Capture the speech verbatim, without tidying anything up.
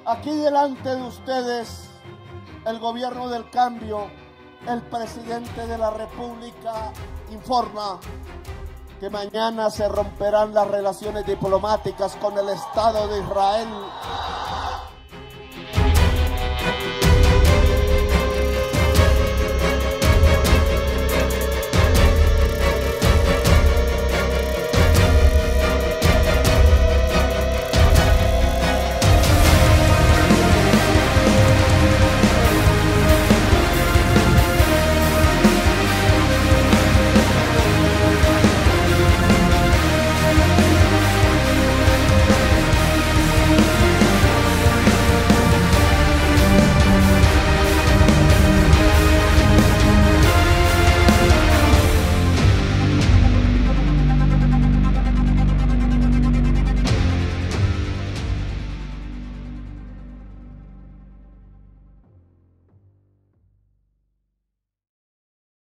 Aquí delante de ustedes, el gobierno del cambio, el presidente de la República informa que mañana se romperán las relaciones diplomáticas con el Estado de Israel